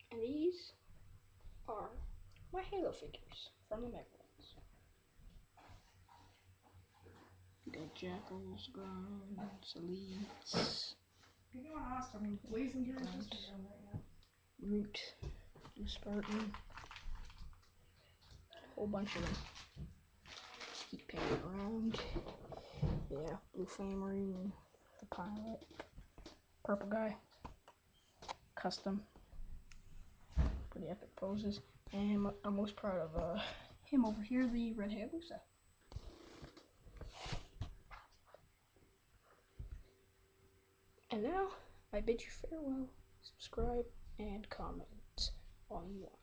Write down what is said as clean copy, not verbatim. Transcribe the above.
And these are my Halo figures from the Megalons. You got Jackals, Grounds, Elites. You're doing awesome. Ladies and gentlemen, right now. Root, Spartan, a whole bunch of them. Just keep panning around. Yeah, Blue Flame Marine, the pilot, purple guy, custom, pretty epic poses, and I'm most proud of him over here, the Red Hayabusa. And now, I bid you farewell, subscribe, and comment all you want.